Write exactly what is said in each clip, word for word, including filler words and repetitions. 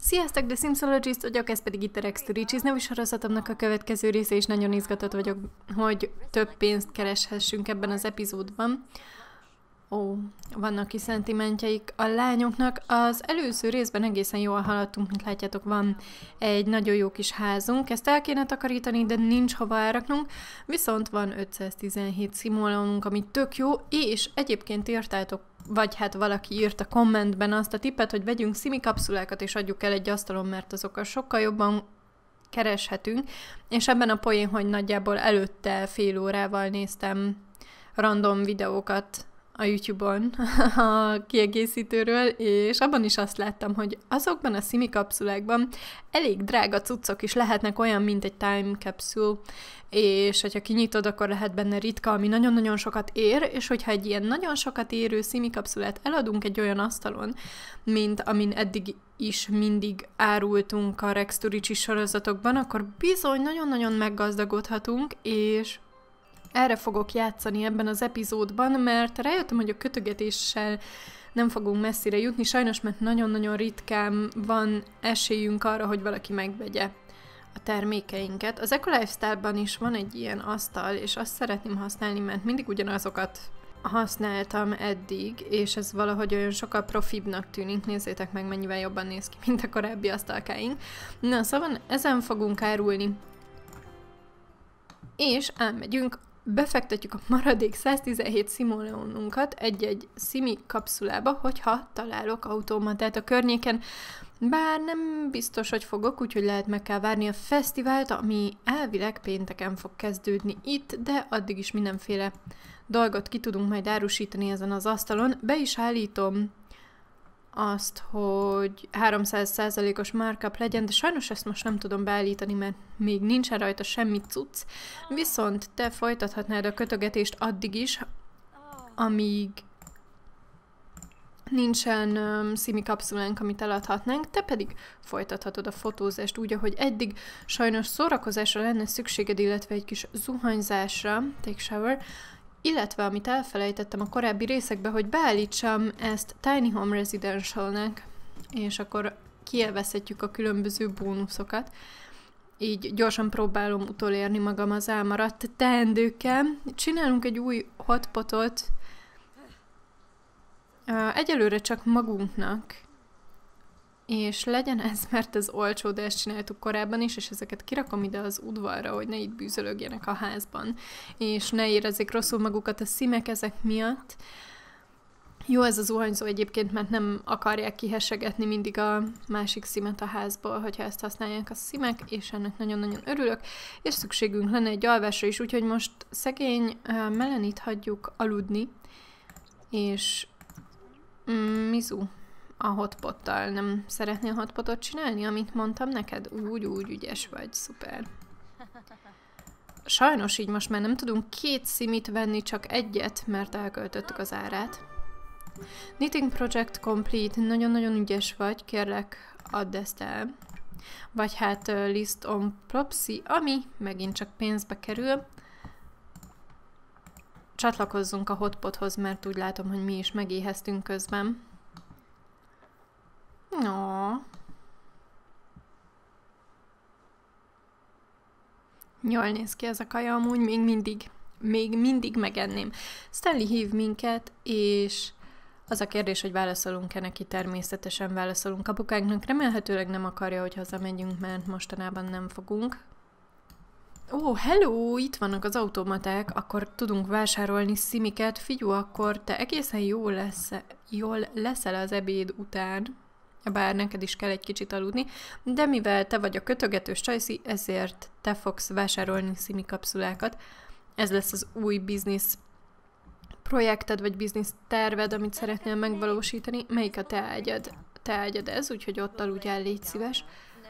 Sziasztok, The Simsologist vagyok, ez pedig itt a Rex to Riches nevű sorozatomnak a következő része, és nagyon izgatott vagyok, hogy több pénzt kereshessünk ebben az epizódban. Ó, vannak ki szentimentjeik a lányoknak. Az előző részben egészen jól haladtunk, mint látjátok, van egy nagyon jó kis házunk. Ezt el kéne takarítani, de nincs hova elraknunk. Viszont van ötszáztizenhét szimolónunk, ami tök jó, és egyébként írtátok, vagy hát valaki írt a kommentben azt a tippet, hogy vegyünk szimi kapszulákat és adjuk el egy asztalon, mert azokkal sokkal jobban kereshetünk. És ebben a poén, hogy nagyjából előtte fél órával néztem random videókat a YouTube-on a kiegészítőről, és abban is azt láttam, hogy azokban a szimi kapszulákban elég drága cuccok is lehetnek, olyan, mint egy time capsule, és hogyha kinyitod, akkor lehet benne ritka, ami nagyon-nagyon sokat ér, és hogyha egy ilyen nagyon sokat érő szimi kapszulát eladunk egy olyan asztalon, mint amin eddig is mindig árultunk a Rex to Riches sorozatokban, akkor bizony nagyon-nagyon meggazdagodhatunk, és erre fogok játszani ebben az epizódban, mert rájöttem, hogy a kötögetéssel nem fogunk messzire jutni, sajnos, mert nagyon-nagyon ritkán van esélyünk arra, hogy valaki megvegye a termékeinket. Az Eco Lifestyle-ban is van egy ilyen asztal, és azt szeretném használni, mert mindig ugyanazokat használtam eddig, és ez valahogy olyan sokkal profibbnak tűnik. Nézzétek meg, mennyivel jobban néz ki, mint a korábbi asztalkáink. Na, szóval ezen fogunk árulni. És elmegyünk, befektetjük a maradék száztizenhét szimolónunkat egy-egy szimi kapszulába, hogyha találok automatát a környéken, bár nem biztos, hogy fogok, úgyhogy lehet meg kell várni a fesztivált, ami elvileg pénteken fog kezdődni itt, de addig is mindenféle dolgot ki tudunk majd árusítani ezen az asztalon. Be is állítom azt, hogy háromszáz százalékos markup legyen, de sajnos ezt most nem tudom beállítani, mert még nincsen rajta semmi cucc, viszont te folytathatnád a kötögetést addig is, amíg nincsen um, szimi kapszulánk, amit eladhatnánk, te pedig folytathatod a fotózást úgy, ahogy eddig. Sajnos szórakozásra lenne szükséged, illetve egy kis zuhanyzásra, take shower, illetve amit elfelejtettem a korábbi részekben, hogy beállítsam ezt Tiny Home Residentialnek, és akkor kielvezhetjük a különböző bónuszokat. Így gyorsan próbálom utolérni magam az elmaradt teendőkkel. Csinálunk egy új hotpotot, egyelőre csak magunknak, és legyen ez, mert ez olcsó, de ezt csináltuk korábban is, és ezeket kirakom ide az udvarra, hogy ne itt bűzölögjenek a házban, és ne érezzék rosszul magukat a szimek ezek miatt. Jó ez az zuhanyzó egyébként, mert nem akarják kihessegetni mindig a másik szimet a házból, hogyha ezt használják a szimek, és ennek nagyon-nagyon örülök, és szükségünk lenne egy alvásra is, úgyhogy most szegény uh, Melenit hagyjuk aludni, és mm, Mizu a hotpottal nem szeretnél hotpotot csinálni, amit mondtam neked? Úgy, úgy ügyes vagy, szuper. Sajnos így most már nem tudunk két szimit venni, csak egyet, mert elköltöttük az árát. Knitting Project Complete, nagyon-nagyon ügyes vagy, kérlek, add ezt el. Vagy hát uh, List on Propsy, ami megint csak pénzbe kerül. Csatlakozzunk a hotpothoz, mert úgy látom, hogy mi is megéheztünk közben. No. Jól néz ki ez a kaja, amúgy még mindig, még mindig megenném. Stanley hív minket, és az a kérdés, hogy válaszolunk-e neki, természetesen válaszolunk apukánknak. Remélhetőleg nem akarja, hogy hazamegyünk, mert mostanában nem fogunk. Ó, oh, hello! Itt vannak az automaták, akkor tudunk vásárolni szimiket. Figyú, akkor te egészen jól, lesz, jól leszel az ebéd után. Bár neked is kell egy kicsit aludni, de mivel te vagy a kötögetős csajszi, ezért te fogsz vásárolni szimi kapszulákat. Ez lesz az új biznisz projekted, vagy biznisz terved, amit szeretnél megvalósítani. Melyik a te ágyad? Te ágyad ez, úgyhogy ott aludjál, légy szíves.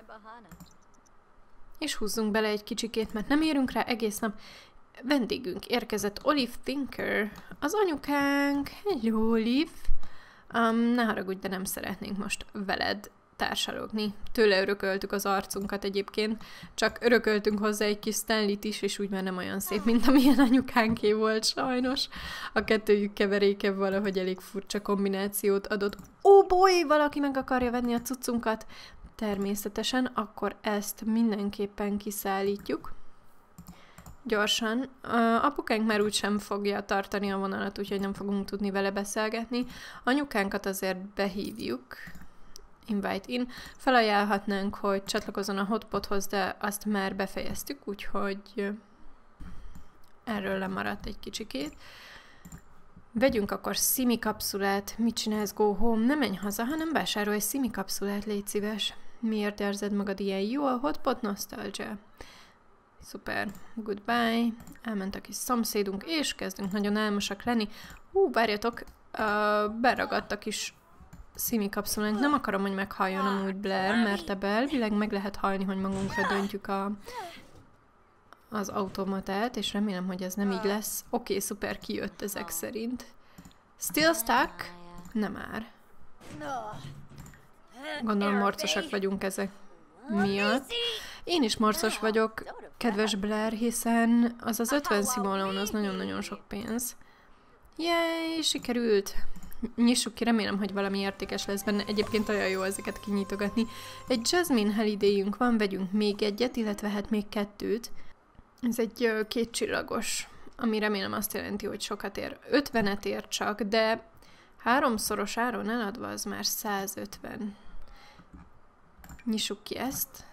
És húzzunk bele egy kicsikét, mert nem érünk rá egész nap. Vendégünk érkezett, Olive Thinker, az anyukánk. Hello, Olive! Um, ne haragudj, de nem szeretnénk most veled társalogni. Tőle örököltük az arcunkat egyébként, csak örököltünk hozzá egy kis Stanleyt is, és úgy már nem olyan szép, mint amilyen anyukánké volt, sajnos. A kettőjük keveréke valahogy elég furcsa kombinációt adott. Ó, oh boy, valaki meg akarja venni a cuccunkat. természetesen, akkor ezt mindenképpen kiszállítjuk. Gyorsan. Uh, apukánk már úgysem fogja tartani a vonalat, úgyhogy nem fogunk tudni vele beszélgetni. Anyukánkat azért behívjuk. Invite in. Felajánlhatnánk, hogy csatlakozzon a hotpothoz, de azt már befejeztük, úgyhogy erről lemaradt egy kicsikét. Vegyünk akkor Simi kapszulát. Mit csinálsz, go home? Nem menj haza, hanem vásárolj Simi kapszulát, légy szíves. Miért érzed magad ilyen jó? A hotpot nostalgia. Szuper. Goodbye. Elment a kis szomszédunk, és kezdünk nagyon álmosak lenni. Hú, várjatok, uh, beragadt a kis Simi kapszulánk. Nem akarom, hogy meghalljon amúgy Blair, mert ebbe elvileg meg lehet hallni, hogy magunkra döntjük a, az automatát, és remélem, hogy ez nem így lesz. Oké, okay, szuper, kijött ezek szerint. Still stuck? Nem már. Gondolom morcosak vagyunk ezek miatt. Én is morcos vagyok, kedves Blair, hiszen az az ötven szimolón az nagyon-nagyon sok pénz. Jéj, sikerült! Nyissuk ki, remélem, hogy valami értékes lesz benne. Egyébként olyan jó ezeket kinyitogatni. Egy Jasmine Holiday-ünk van, vegyünk még egyet, illetve hát még kettőt. Ez egy uh, kétcsillagos, ami remélem azt jelenti, hogy sokat ér. ötvenet ér csak, de háromszoros áron eladva az már százötven. Nyissuk ki ezt.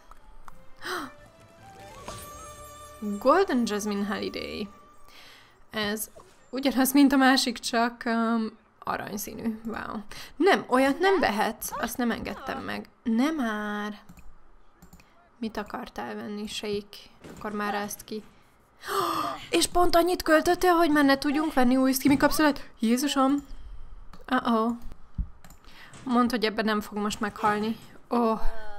Golden Jasmine Holiday. Ez ugyanaz, mint a másik, csak um, aranyszínű. Wow. Nem, olyat nem vehetsz. Azt nem engedtem meg. Nem már. Mit akartál venni, Shake? Akkor már ezt ki. És pont annyit költöttél, hogy már ne tudjunk venni új Simi kapszulát? Jézusom! Uh-oh. Mondd, hogy ebben nem fog most meghalni. Oh.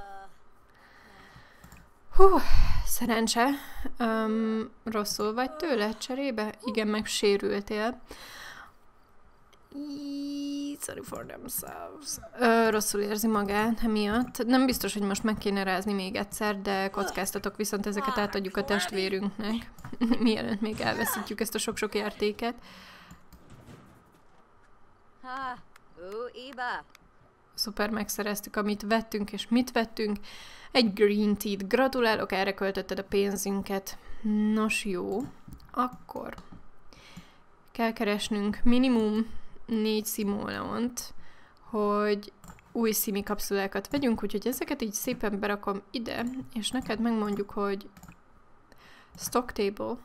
Hú, szerencse. Um, rosszul vagy tőle cserébe? Igen, meg sérültél. Sorry for themselves. Ö, rosszul érzi magát emiatt. Nem biztos, hogy most meg kéne rázni még egyszer, de kockáztatok, viszont ezeket átadjuk a testvérünknek. Mielőtt még elveszítjük ezt a sok-sok értéket. Szuper, megszereztük, amit vettünk, és mit vettünk. Egy green tea-t. Gratulálok, erre költötted a pénzünket. Nos, jó. Akkor kell keresnünk minimum négy szimóleont, hogy új Simi kapszulákat vegyünk, úgyhogy ezeket így szépen berakom ide, és neked megmondjuk, hogy stock table.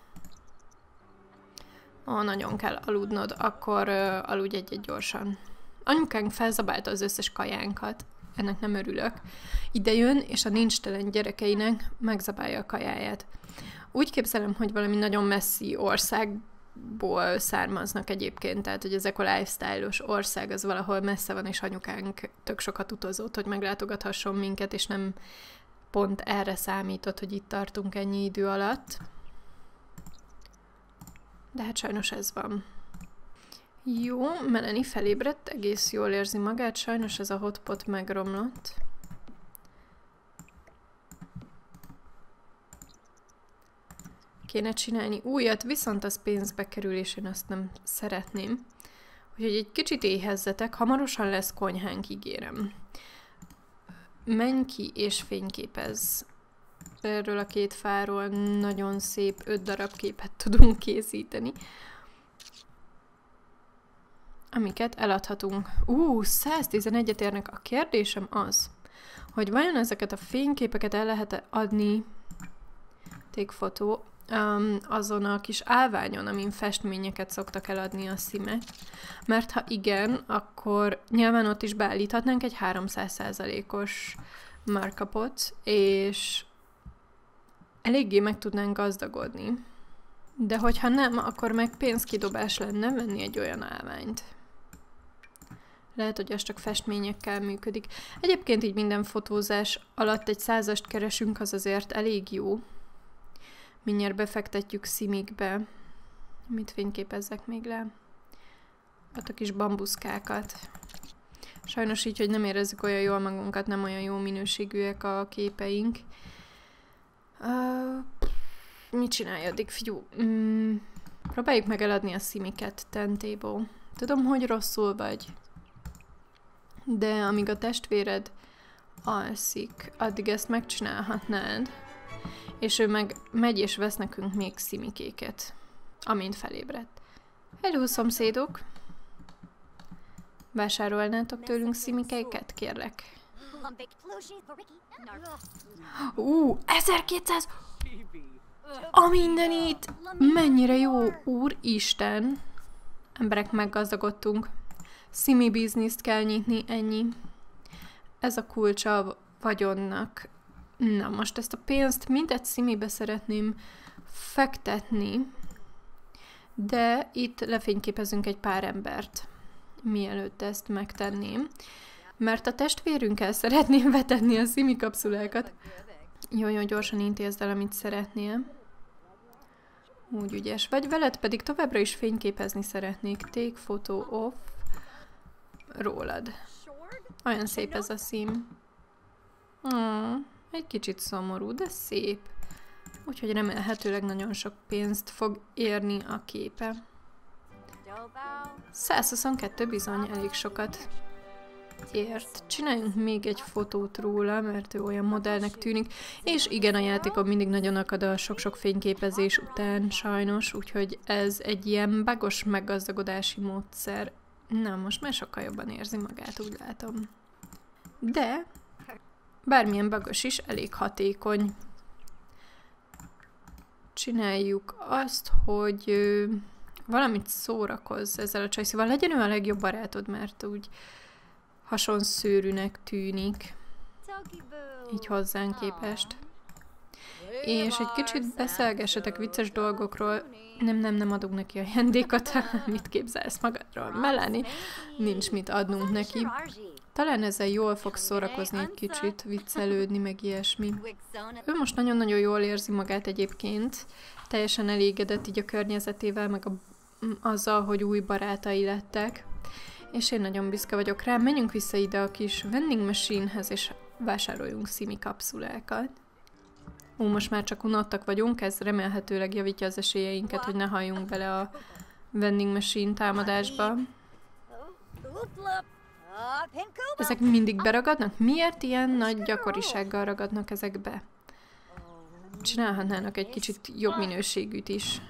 Ó, nagyon kell aludnod, akkor uh, aludj egyet gyorsan. Anyukánk felzabálta az összes kajánkat, ennek nem örülök. Ide jön, és a nincs telen gyerekeinek megzabálja a kajáját. Úgy képzelem, hogy valami nagyon messzi országból származnak egyébként, tehát hogy ezek a lifestyle-os ország, az valahol messze van, és anyukánk tök sokat utazott, hogy meglátogathasson minket, és nem pont erre számított, hogy itt tartunk ennyi idő alatt. De hát sajnos ez van. Jó, Melanie felébredt, egész jól érzi magát, sajnos ez a hotpot megromlott. Kéne csinálni újat, viszont az pénzbe kerül, és én azt nem szeretném. Úgyhogy egy kicsit éhezzetek, hamarosan lesz konyhánk, ígérem. Menj ki és fényképezz. Erről a két fáról nagyon szép öt darab képet tudunk készíteni. Amiket eladhatunk. Ú, száztizenegyet érnek. A kérdésem az, hogy vajon ezeket a fényképeket el lehet-e adni, take photo, um, azon a kis állványon, amin festményeket szoktak eladni a Simek. Mert ha igen, akkor nyilván ott is beállíthatnánk egy háromszáz százalékos markupot, és eléggé meg tudnánk gazdagodni. De hogyha nem, akkor meg pénzkidobás lenne venni egy olyan állványt. Lehet, hogy az csak festményekkel működik. Egyébként így minden fotózás alatt egy százast keresünk, az azért elég jó. Mindjárt befektetjük Simikbe. Mit fényképezzek még le? Hát a kis bambuszkákat. Sajnos így, hogy nem érezzük olyan jól magunkat, nem olyan jó minőségűek a képeink. Uh, mit csinálj addig, figyú? Mm, próbáljuk meg eladni a Simiket, ten table. Tudom, hogy rosszul vagy. De amíg a testvéred alszik, addig ezt megcsinálhatnád. És ő meg megy és vesz nekünk még szimikéket, amint felébredt. Hello, szomszédok! Vásárolnátok tőlünk szimikéket, kérlek? Ú, uh, ezerkétszáz! A mindenit! Mennyire jó, úristen! Emberek, meggazdagodtunk. Szimi bizniszt kell nyitni, ennyi. Ez a kulcsa a vagyonnak. Na, most ezt a pénzt mindegy szimibe szeretném fektetni, de itt lefényképezünk egy pár embert, mielőtt ezt megtenném, mert a testvérünkkel szeretném vetetni a szimi kapszulákat. Jó, jó, gyorsan intézd el, amit szeretnél. Úgy ügyes. Vagy veled pedig továbbra is fényképezni szeretnék. Take photo of rólad. Olyan szép ez a szím. Hmm, egy kicsit szomorú, de szép. Úgyhogy remélhetőleg nagyon sok pénzt fog érni a képe. száz huszonkettő bizony, elég sokat ért. Csináljunk még egy fotót róla, mert ő olyan modellnek tűnik. És igen, a játékon mindig nagyon akad a sok-sok fényképezés után, sajnos. Úgyhogy ez egy ilyen bagos meggazdagodási módszer. Na, most már sokkal jobban érzi magát, úgy látom. De bármilyen bagos is elég hatékony. Csináljuk azt, hogy ö, valamit szórakozz ezzel a csajszíval. Legyen ő a legjobb barátod, mert úgy hasonszőrűnek tűnik. Így hozzánk képest. És egy kicsit beszélgessetek vicces dolgokról. Nem, nem, nem adunk neki ajándékot. Mit képzelsz magadról? Melanie, nincs mit adnunk neki. Talán ezzel jól fog szórakozni egy kicsit, viccelődni, meg ilyesmi. Ő most nagyon-nagyon jól érzi magát egyébként. Teljesen elégedett így a környezetével, meg a, azzal, hogy új barátai lettek. És én nagyon büszke vagyok rá. Menjünk vissza ide a kis vending machine-hez, és vásároljunk szimi kapszulákat. Ó, most már csak unottak vagyunk, ez remélhetőleg javítja az esélyeinket, hogy ne halljunk bele a vending machine támadásba. Ezek mindig beragadnak? Miért ilyen nagy gyakorisággal ragadnak ezek be? Csinálhatnának egy kicsit jobb minőségűt is.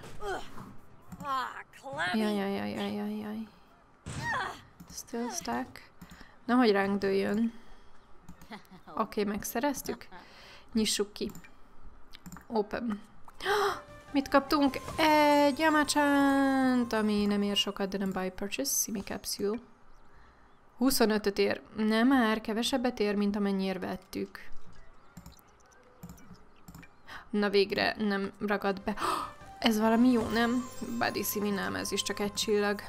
Jaj, jaj, jaj, jaj, jaj, jaj. Still stack. Nehogy ránk dőljön. Oké, okay, megszereztük. Nyissuk ki. Open. Mit kaptunk? Egy Yamachánt, ami nem ér sokat, de nem buy purchase. Simi capsule. huszonötöt ér. Nem már, kevesebbet ér, mint amennyiért vettük. Na végre nem ragad be. Ez valami jó, nem? Body Simi nem, ez is csak egy csillag.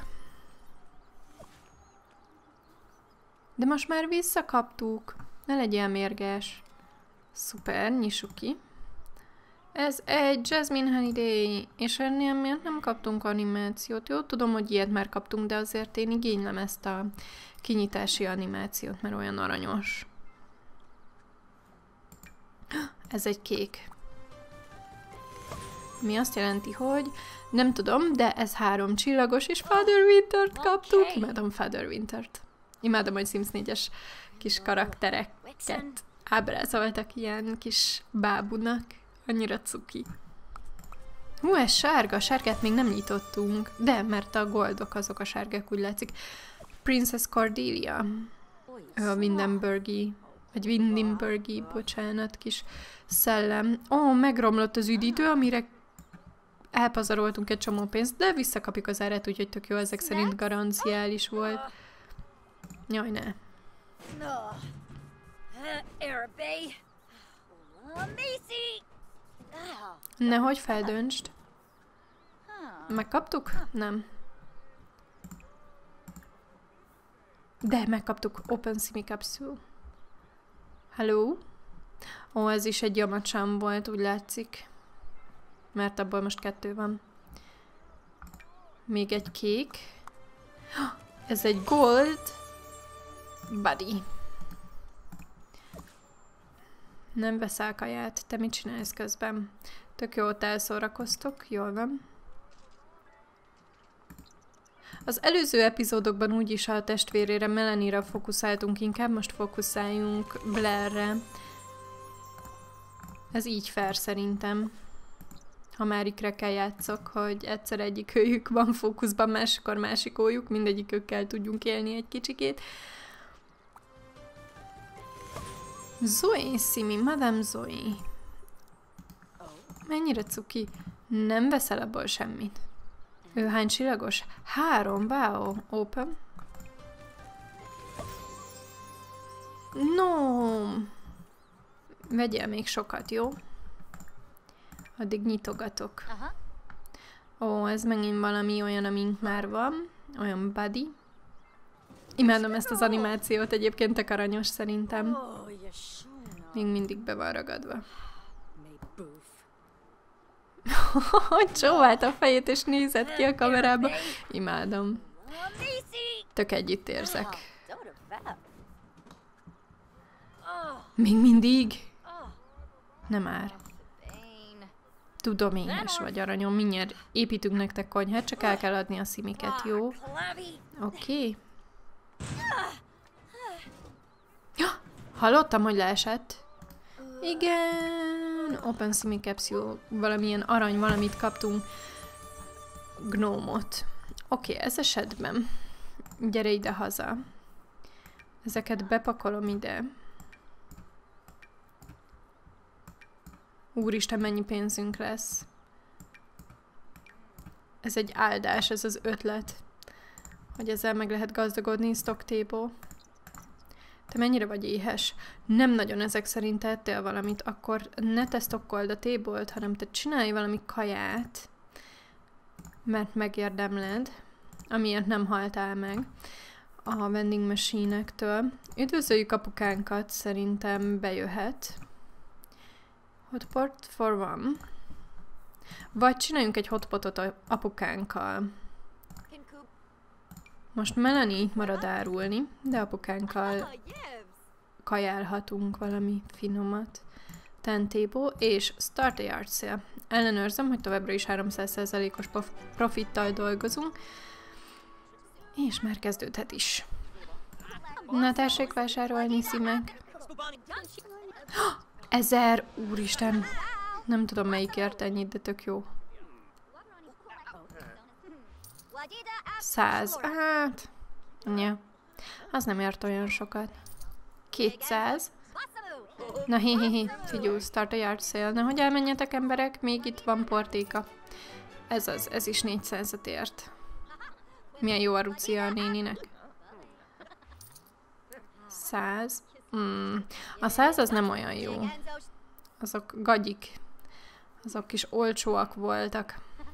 De most már visszakaptuk. Ne legyél mérges. Szuper, nyissuk ki. Ez egy Jasmine Holiday, és ennél miért nem kaptunk animációt? Jó, tudom, hogy ilyet már kaptunk, de azért én igénylem ezt a kinyitási animációt, mert olyan aranyos. Ez egy kék. Mi azt jelenti, hogy nem tudom, de ez három csillagos, és Father Wintert kaptuk. Okay. Imádom Father Wintert. Imádom, hogy Sims négyes kis karaktereket ábrázoltak ilyen kis bábunak. Annyira cuki. Hú, ez sárga. A sárgát még nem nyitottunk. De, mert a goldok azok a sárgák, úgy látszik. Princess Cordelia. Ő a Windenburgi, vagy Windenburgi, bocsánat, kis szellem. Ó, oh, megromlott az üdítő, amire elpazaroltunk egy csomó pénzt, de visszakapjuk az árát, úgyhogy tök jó, ezek szerint garanciális volt. Jaj, ne. Nehogy feldöntsd. Megkaptuk? Nem. De megkaptuk. Open Simi Capsule. Hello? Ó, ez is egy Yamachan volt, úgy látszik. Mert abból most kettő van. Még egy kék. Ez egy gold. Buddy. Nem veszel kaját. Te mit csinálsz közben? Tök jó, ott elszórakoztok. Jól van. Az előző epizódokban úgyis a testvérére, Melanie-ra fókuszáltunk, inkább most fókuszáljunk Blairre. Ez így fair szerintem. Ha már ikrekkel játszok, hogy egyszer egyik őjük van fókuszban, máskor másik ójuk, mindegyikükkel tudjunk élni egy kicsikét. Zoe, Simi, Madame Zoe. Mennyire cuki? Nem veszel abból semmit. Ő hány csillagos? Három, wow, open. No. Vegyél még sokat, jó? Addig nyitogatok. Ó, ez megint valami olyan, amink már van. Olyan buddy. Imádom ezt az animációt, egyébként tök aranyos szerintem. Még mindig be van ragadva. Hogy csóvált a fejét és nézett ki a kamerába. Imádom. Tök együtt érzek. Még mindig? Nem már. Tudom, éhes vagy, aranyom, mindjárt építünk nektek konyhát, csak el kell adni a szimiket, jó? Oké. Okay. Ja, hallottam, hogy leesett. Igen. Open Simi Capsule. Valamilyen arany, valamit kaptunk. Gnómot. Oké, okay, ez esetben. Gyere ide haza. Ezeket bepakolom ide. Úristen, mennyi pénzünk lesz. Ez egy áldás, ez az ötlet. Hogy ezzel meg lehet gazdagodni, stock table. Te mennyire vagy éhes? Nem nagyon ezek szerint tettél valamit, akkor ne te stockold a table-t, hanem te csinálj valami kaját, mert megérdemled, amiért nem haltál meg a vending machine-ektől. Üdvözöljük apukánkat, szerintem bejöhet. Hotpot for one. Vagy csináljunk egy hotpotot apukánkkal. Most Melanie itt marad árulni, de apukánkkal kajálhatunk valami finomat. Ten table és start a yard sale. Ellenőrzöm, hogy továbbra is háromszáz százalékos profittal dolgozunk. És már kezdődhet is. Na, tessék vásárolni, szimek. Ezer! Úristen! Nem tudom, melyikért ennyit, de tök jó. Száz. Hát... Ja. Az nem ért olyan sokat. Kétszáz. Na hi hi hi. Figyelj, start a yard sale. Nehogy elmenjetek, emberek, még itt van portéka. Ez az, ez is négyszázat ért. Milyen jó a rucia a néninek. Száz. Mm. A száz az nem olyan jó. Azok gagyik. Azok is olcsóak voltak.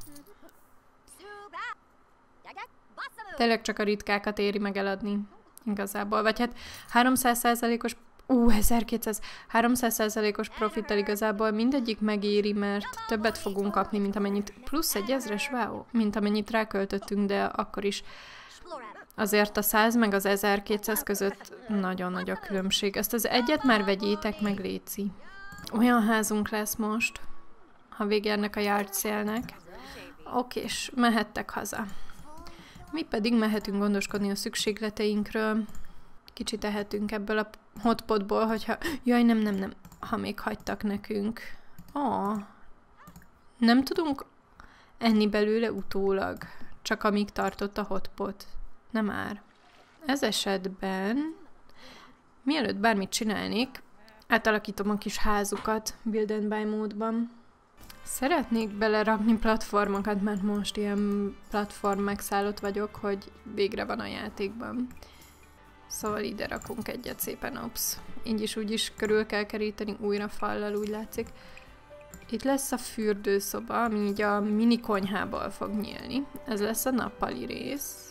Tényleg csak a ritkákat éri meg eladni. Igazából. Vagy hát háromszáz százalékos... Ú, ezerkétszáz. háromszáz százalékos profittal igazából mindegyik megéri, mert többet fogunk kapni, mint amennyit... Plusz egy ezres, wow, mint amennyit ráköltöttünk, de akkor is... Azért a száz meg az ezerkétszáz között nagyon nagy a különbség. Ezt az egyet már vegyétek meg, léci. Olyan házunk lesz most, ha vége ennek a yard sale-nek. Oké, és mehettek haza. Mi pedig mehetünk gondoskodni a szükségleteinkről. Kicsit tehetünk ebből a hotpotból, hogyha... Jaj, nem, nem, nem. Ha még hagytak nekünk. Ó, nem tudunk enni belőle utólag. Csak amíg tartott a hotpot. Nem már. Ez esetben, mielőtt bármit csinálnék, átalakítom a kis házukat Build and Buy módban. Szeretnék belerakni platformokat, mert most ilyen platform megszállott vagyok, hogy végre van a játékban. Szóval ide rakunk egyet szépen, ops. Így is úgy is körül kell keríteni újra fallal, úgy látszik. Itt lesz a fürdőszoba, ami így a mini konyhából fog nyílni. Ez lesz a nappali rész.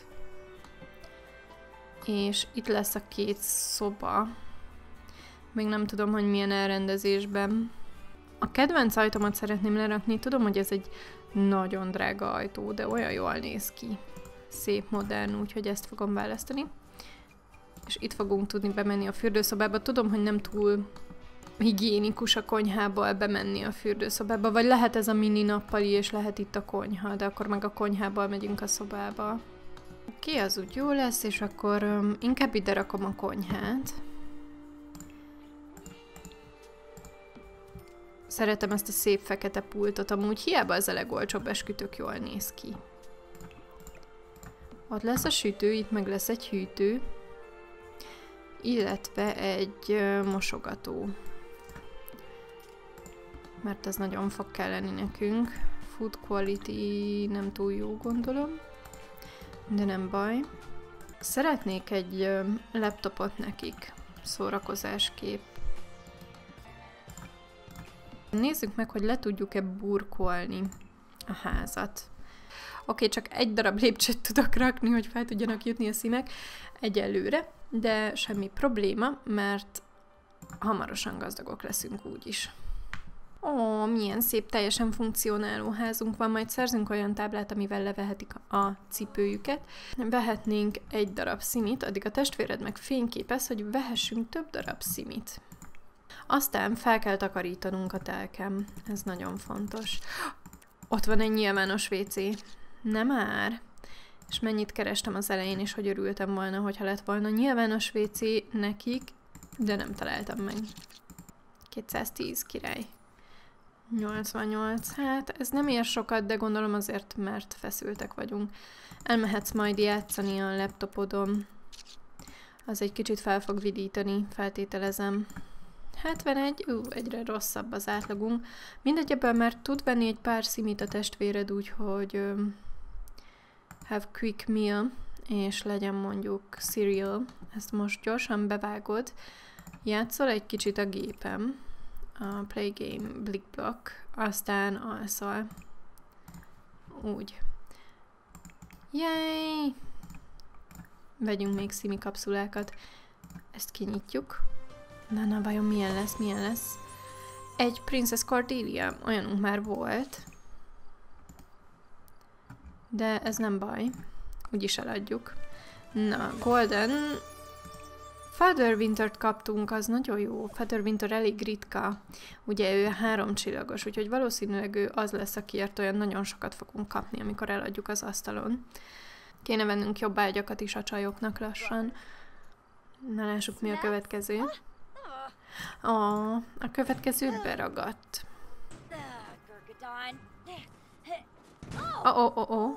És itt lesz a két szoba. Még nem tudom, hogy milyen elrendezésben. A kedvenc ajtómat szeretném lerakni. Tudom, hogy ez egy nagyon drága ajtó, de olyan jól néz ki. Szép, modern, úgyhogy ezt fogom választani. És itt fogunk tudni bemenni a fürdőszobába. Tudom, hogy nem túl higiénikus a konyhából bemenni a fürdőszobába. Vagy lehet ez a mini nappali, és lehet itt a konyha, de akkor meg a konyhából megyünk a szobába. Ki az úgy jó lesz, és akkor um, inkább ide rakom a konyhát. Szeretem ezt a szép fekete pultot, amúgy hiába az a legolcsóbb eskütők jól néz ki. Ott lesz a sütő, itt meg lesz egy hűtő, illetve egy uh, mosogató. Mert ez nagyon fog kelleni nekünk. Food quality nem túl jó, gondolom. De nem baj. Szeretnék egy uh, laptopot nekik, szórakozásképp. Nézzük meg, hogy le tudjuk-e burkolni a házat. Oké, okay, csak egy darab lépcsőt tudok rakni, hogy fel tudjanak jutni a szimek egyelőre, de semmi probléma, mert hamarosan gazdagok leszünk úgyis. Ó, milyen szép, teljesen funkcionáló házunk van, majd szerzünk olyan táblát, amivel levehetik a cipőjüket. Vehetnénk egy darab szimit, addig a testvéred meg fényképez, hogy vehessünk több darab szimit. Aztán fel kell takarítanunk a telkem, ez nagyon fontos. Ott van egy nyilvános vécé. Nem már. És mennyit kerestem az elején, és hogy örültem volna, hogyha lett volna nyilvános vécé nekik, de nem találtam meg. kétszáztíz király. nyolcvannyolc, hát ez nem ér sokat, de gondolom azért, mert feszültek vagyunk. Elmehetsz majd játszani a laptopodon. Az egy kicsit fel fog vidítani, feltételezem. hetvenegy, ú, egyre rosszabb az átlagunk. Mindegy, ebből már tud venni egy pár szimit a testvéred, úgyhogy um, have quick meal, és legyen mondjuk cereal. Ezt most gyorsan bevágod. Játszol egy kicsit a gépem. A play game Blick Block, aztán alszol. Úgy. Yay! Vegyünk még szimi kapszulákat. Ezt kinyitjuk. Na, na, vajon milyen lesz, milyen lesz? Egy Princess Cordelia, olyanunk már volt. De ez nem baj. Úgyis eladjuk. Na, Golden... Father Wintert kaptunk, az nagyon jó. Father Winter elég ritka. Ugye ő három csillagos, úgyhogy valószínűleg ő az lesz, akiért olyan nagyon sokat fogunk kapni, amikor eladjuk az asztalon. Kéne vennünk jobb ágyakat is a csajoknak lassan. Na, lássuk, mi a következő. Ó, a következő beragadt. Ó, ó, ó, ó.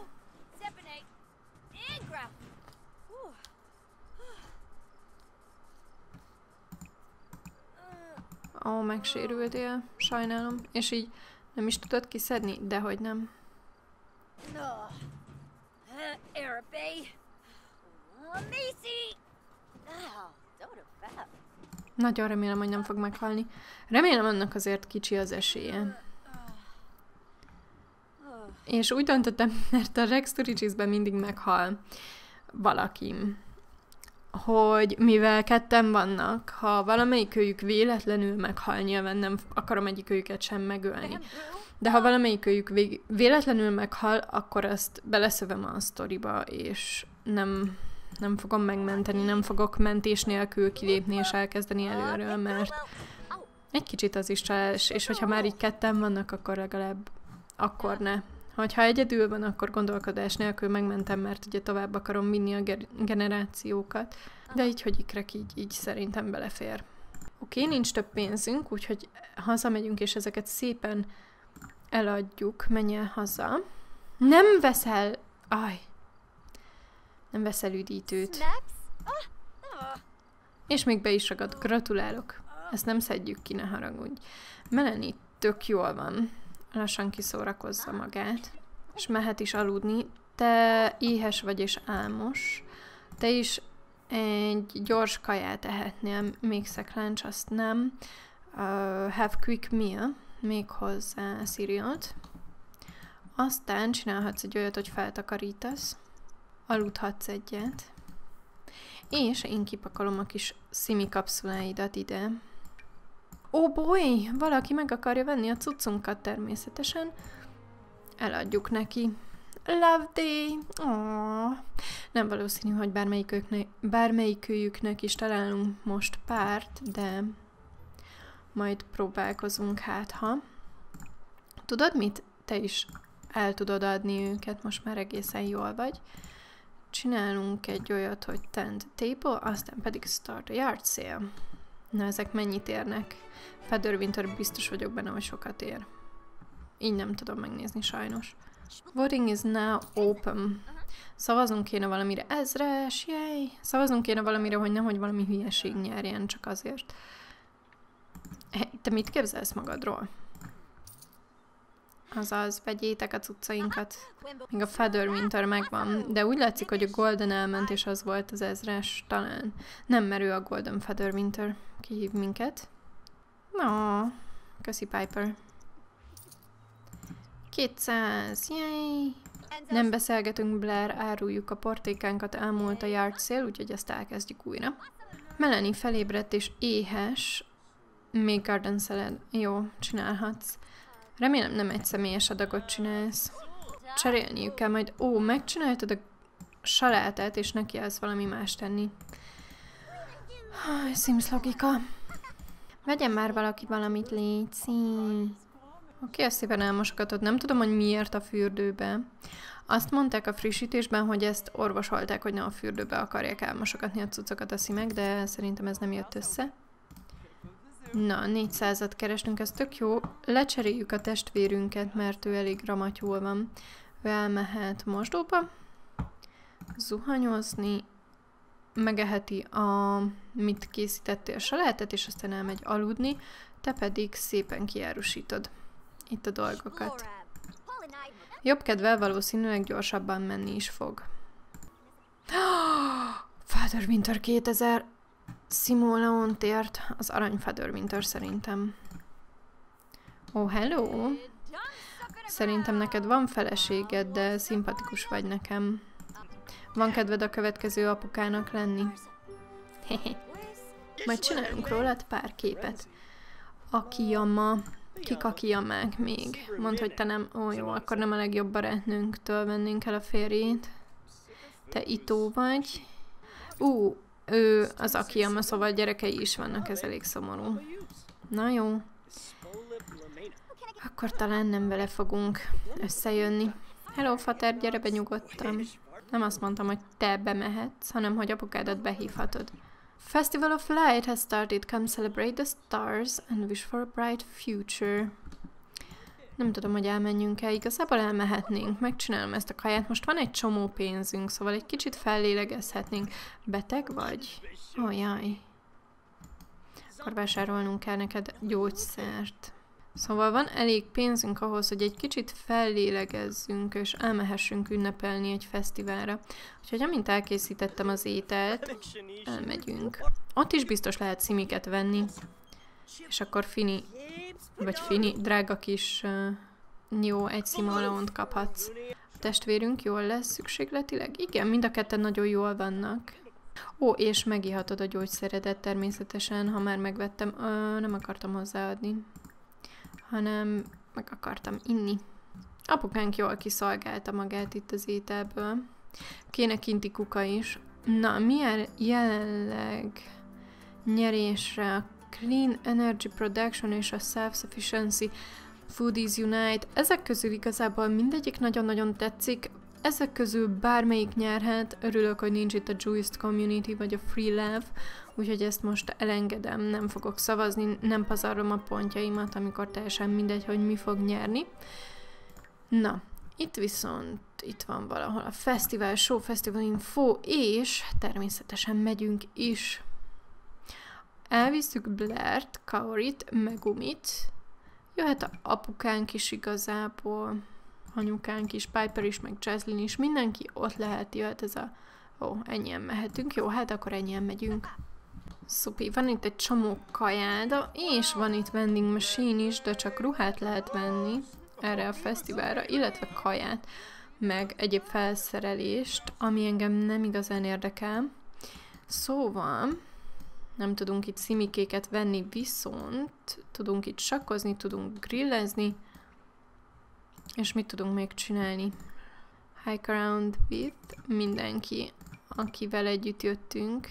Ó, megsérültél, sajnálom. És így nem is tudod kiszedni? Dehogy nem. Nagyon remélem, hogy nem fog meghalni. Remélem, annak azért kicsi az esélye. És úgy döntöttem, mert a Rex Turicsis-ben mindig meghal valaki, hogy mivel ketten vannak, ha valamelyikőjük véletlenül meghal, nyilván nem akarom egyikőjüket sem megölni. De ha valamelyikőjük véletlenül meghal, akkor azt beleszövem a sztoriba, és nem, nem fogom megmenteni, nem fogok mentés nélkül kilépni és elkezdeni előről, mert egy kicsit az is csalás, és hogyha már így ketten vannak, akkor legalább akkor ne. Hogyha egyedül van, akkor gondolkodás nélkül megmentem, mert ugye tovább akarom vinni a generációkat. De így, hogy ikrek, így, így szerintem belefér. Oké, okay, nincs több pénzünk, úgyhogy hazamegyünk, és ezeket szépen eladjuk. Menj el haza. Nem veszel... Aj! Nem veszel üdítőt. És még be is ragad. Gratulálok. Ezt nem szedjük ki, ne haragudj. Melanie tök jól van. Lassan kiszórakozza magát, és mehet is aludni. Te éhes vagy és álmos. Te is egy gyors kaját ehetnél, még szekláncs, azt nem. Uh, have quick meal, még hozzá cerealt. Aztán csinálhatsz egy olyat, hogy feltakarítasz. Aludhatsz egyet. És én kipakolom a kis szimi kapszuláidat ide. Ó, oh boy! Valaki meg akarja venni a cuccunkat természetesen. Eladjuk neki. Love day! Oh. Nem valószínű, hogy bármelyikőjüknek, bármelyikőjüknek is találunk most párt, de majd próbálkozunk hát, ha. Tudod mit? Te is el tudod adni őket, most már egészen jól vagy. csinálunk egy olyat, hogy tend table, aztán pedig start a yard sale. Na, ezek mennyit érnek? Featherwinter biztos vagyok benne, hogy sokat ér. Így nem tudom megnézni sajnos. Voting is now open. Szavazunk kéne valamire. Ezres, jej! Szavazunk kéne valamire, hogy nehogy valami hülyeség nyerjen, csak azért. Hey, te mit képzelsz magadról? Azaz, vegyétek a cuccainkat. Még a Featherwinter megvan, de úgy látszik, hogy a Golden elment, és az volt az ezres, talán. Nem merő a Golden Featherwinter. Kihív minket. No, köszi Piper. kétszáz, jej! Nem beszélgetünk, Blair, áruljuk a portékánkat, elmúlt a yard sale, úgyhogy ezt elkezdjük újra. Melanie felébredt és éhes. Még garden salad. Jó, csinálhatsz. Remélem nem egy személyes adagot csinálsz. Cserélniük kell majd. Ó, megcsináltad a salátát, és neki állsz valami más tenni. Sims logika. Vegyen már valaki valamit, léci. Oké, ezt szépen elmosogatod. Nem tudom, hogy miért a fürdőbe. Azt mondták a frissítésben, hogy ezt orvosolták, hogy ne a fürdőbe akarják elmosogatni a cuccokat a szimek, de szerintem ez nem jött össze. Na, négyszázat keresnünk, ez tök jó. Lecseréljük a testvérünket, mert ő elég ramatyul van. Ő elmehet mosdóba, zuhanyozni, megeheti a, mit készítettél, salátát, és aztán elmegy aludni, te pedig szépen kiárusítod itt a dolgokat. Jobb kedvel valószínűleg gyorsabban menni is fog. Featherwinter kétezer Simone tért, az arany Featherwinter szerintem. Ó, oh, hello! Szerintem neked van feleséged, de szimpatikus vagy nekem. Van kedved a következő apukának lenni? Majd csinálunk rólad pár képet. Akiyama. Kik Akiyamák még? Mondd, hogy te nem... Ó, jó, akkor nem a legjobb barátnőnktől vennénk el a férjét. Te Itó vagy. Ú, ő az Akiyama, szóval gyerekei is vannak, ez elég szomorú. Na jó. Akkor talán nem vele fogunk összejönni. Hello, Fater, gyere be nyugodtan. Nem azt mondtam, hogy te bemehetsz, hanem hogy apukádat behívhatod. Festival of Light has started. Come celebrate the stars and wish for a bright future. Nem tudom, hogy elmenjünk-e. Igazából elmehetnénk. Megcsinálom ezt a kaját. Most van egy csomó pénzünk, szóval egy kicsit fellélegezhetnénk. Beteg vagy? Ó, oh, jaj. Akkor vásárolnunk kell neked gyógyszert. Szóval van elég pénzünk ahhoz, hogy egy kicsit fellélegezzünk, és elmehessünk ünnepelni egy fesztiválra. Úgyhogy amint elkészítettem az ételt, elmegyünk. Ott is biztos lehet szimiket venni. És akkor Fini, vagy Fini, drága kis uh, jó, egy szimolónt kaphatsz. A testvérünk jól lesz szükségletileg? Igen, mind a ketten nagyon jól vannak. Ó, és megihatod a gyógyszeredet természetesen, ha már megvettem. Uh, nem akartam hozzáadni, hanem meg akartam inni. Apukánk jól kiszolgálta magát itt az ételből. Kéne kinti kuka is. Na, milyen jelenleg nyerésre a Clean Energy Production és a Self-Sufficiency Foodies Unite. Ezek közül igazából mindegyik nagyon-nagyon tetszik. Ezek közül bármelyik nyerhet. Örülök, hogy nincs itt a Juiced Community vagy a Free Love, úgyhogy ezt most elengedem, nem fogok szavazni, nem pazarlom a pontjaimat, amikor teljesen mindegy, hogy mi fog nyerni. Na, itt viszont itt van valahol a Festival, Show Festival Info, és természetesen megyünk is. Elviszük Blairt, Kaorit, Megumit. Jöhet a apukánk is igazából, anyukánk is, Piper is, meg Jaslyn is, mindenki ott lehet, jöhet ez a... Ó, ennyien mehetünk, jó, hát akkor ennyien megyünk. Szupi, van itt egy csomó kajáda, és van itt vending machine is, de csak ruhát lehet venni erre a fesztiválra, illetve kaját, meg egyéb felszerelést, ami engem nem igazán érdekel. Szóval nem tudunk itt szimikéket venni, viszont tudunk itt sakkozni, tudunk grillezni, és mit tudunk még csinálni? Hike around with mindenki, akivel együtt jöttünk.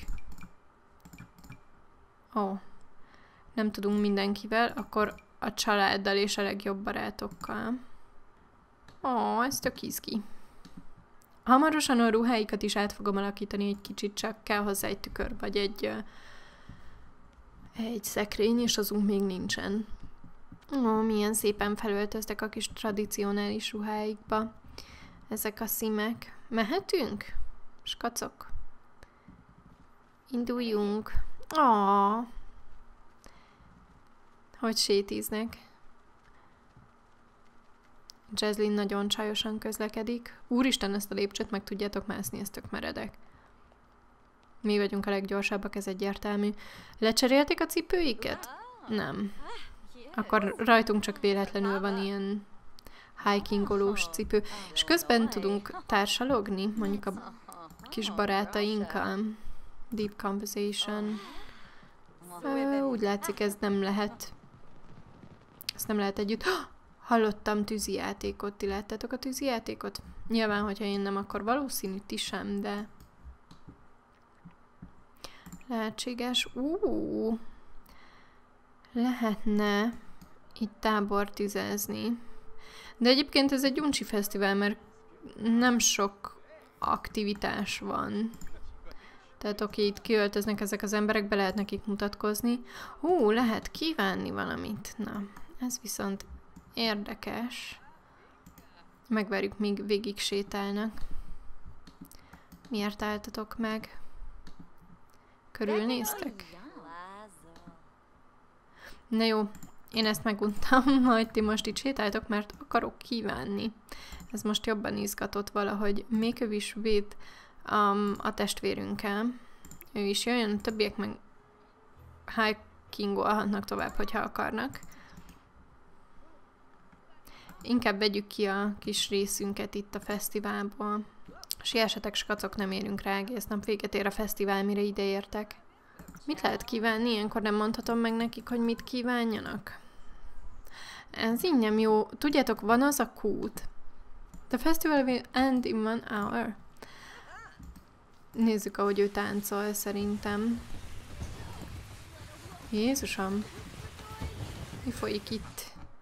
Ó, oh, nem tudunk mindenkivel, akkor a családdal és a legjobb barátokkal. Ó, oh, ez tök izgi. Hamarosan a ruháikat is át fogom alakítani egy kicsit, csak kell hozzá egy tükör, vagy egy, egy szekrény, és azunk még nincsen. Ó, milyen szépen felöltöztek a kis tradicionális ruháikba. Ezek a szimek. Mehetünk? Skacok. Induljunk. Ó, hogy sétíznek. Jaslyn nagyon csajosan közlekedik. Úristen, ezt a lépcsőt meg tudjátok mászni, ez tök meredek. Mi vagyunk a leggyorsabbak, ez egyértelmű. Lecserélték a cipőiket? Nem. Akkor rajtunk csak véletlenül van ilyen hikingolós cipő. És közben tudunk társalogni, mondjuk a kis barátainkkal. Deep conversation. Ö, úgy látszik, ez nem lehet. Ezt nem lehet együtt. Hallottam tűzijátékot. Ti láttátok a tűzijátékot? Nyilván, hogyha én nem, akkor valószínű ti sem, de lehetséges. Ú, lehetne itt tábortüzezni. De egyébként ez egy uncsi fesztivál, mert nem sok aktivitás van. Tehát oké, itt kiöltöznek ezek az emberek, be lehet nekik mutatkozni. Hú, lehet kívánni valamit. Na, ez viszont érdekes. Megvárjuk, míg végig sétálnak. Miért álltatok meg? Körülnéztek? Na jó, én ezt meguntam, majd ti most itt sétáltok, mert akarok kívánni. Ez most jobban izgatott valahogy. Make a wish with um, a testvérünkkel. Ő is jöjjön, a többiek meg hikingolhatnak tovább, hogyha akarnak. Inkább vegyük ki a kis részünket itt a fesztiválból. Siessetek, skacok, nem érünk rá, egész nap véget ér a fesztivál, mire ide értek. Mit lehet kívánni? Ilyenkor nem mondhatom meg nekik, hogy mit kívánjanak. Ez így nem jó. Tudjátok, van az a kút. The festival will end in one hour. Nézzük, ahogy ő táncol, szerintem. Jézusom! Mi folyik itt?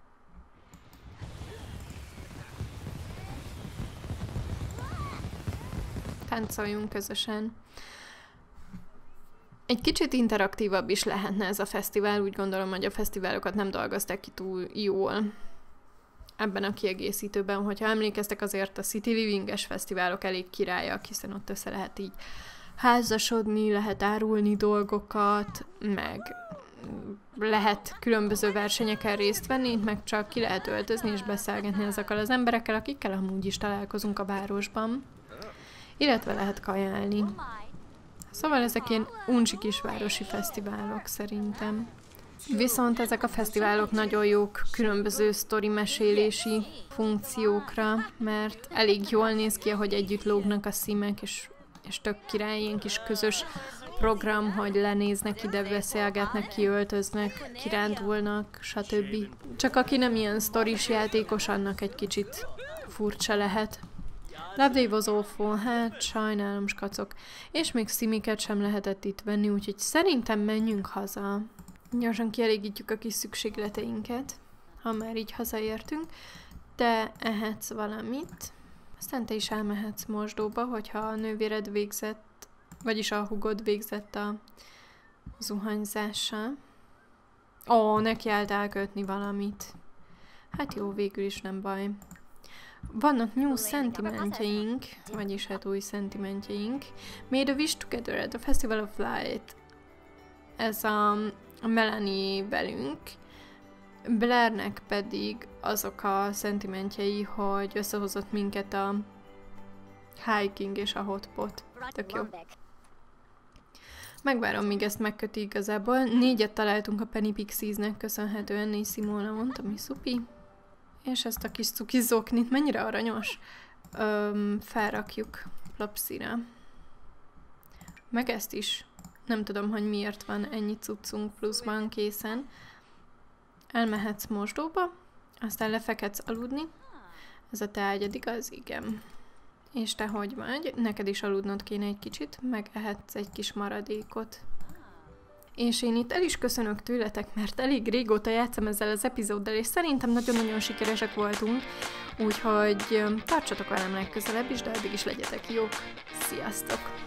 Táncoljunk közösen. Egy kicsit interaktívabb is lehetne ez a fesztivál. Úgy gondolom, hogy a fesztiválokat nem dolgozták ki túl jól ebben a kiegészítőben. Hogyha emlékeztek, azért a City Living-es fesztiválok elég királyak, hiszen ott össze lehet így házasodni, lehet árulni dolgokat, meg lehet különböző versenyeken részt venni, meg csak ki lehet öltözni és beszélgetni azokkal az emberekkel, akikkel amúgy is találkozunk a városban. Illetve lehet kajálni. Szóval ezek ilyen uncsi kisvárosi fesztiválok szerintem. Viszont ezek a fesztiválok nagyon jók különböző sztori mesélési funkciókra, mert elég jól néz ki, ahogy együtt lógnak a szímek, és, és tök király, ilyen kis közös program, hogy lenéznek ide, beszélgetnek, kiöltöznek, kirándulnak, stb. Csak aki nem ilyen sztoris játékos, annak egy kicsit furcsa lehet. Love Day was awful, hát sajnálom, skacok. És még szimiket sem lehetett itt venni, úgyhogy szerintem menjünk haza. Gyorsan kielégítjük a kis szükségleteinket, ha már így hazaértünk. Te ehetsz valamit, aztán te is elmehetsz mosdóba, hogyha a nővéred végzett, vagyis a hugod végzett a zuhanyzással. Ó, neki állt elkötni valamit. Hát jó, végül is nem baj. Vannak new szentimentjeink, vagyis hát új szentimentjeink. Made a wish together at the Festival of Light. Ez a, a Melanie velünk. Blairnek pedig azok a szentimentjei, hogy összehozott minket a hiking és a hotpot. Tök jó. Megvárom, míg ezt megköti igazából. Négyet találtunk a Penny Pixiesnek köszönhetően, és Simona mondta, mi szupi. És ezt a kis cuki zoknit, mennyire aranyos, Öm, felrakjuk lapszira. Meg ezt is. Nem tudom, hogy miért van ennyi cuccunk pluszban készen. Elmehetsz mosdóba, aztán lefekedsz aludni. Ez a te ágyad, igaz? Igen. És te hogy vagy? Neked is aludnod kéne egy kicsit, meg ehetsz egy kis maradékot. És én itt el is köszönök tőletek, mert elég régóta játszom ezzel az epizóddal, és szerintem nagyon-nagyon sikeresek voltunk, úgyhogy tartsatok velem legközelebb is, de addig is legyetek jók. Sziasztok!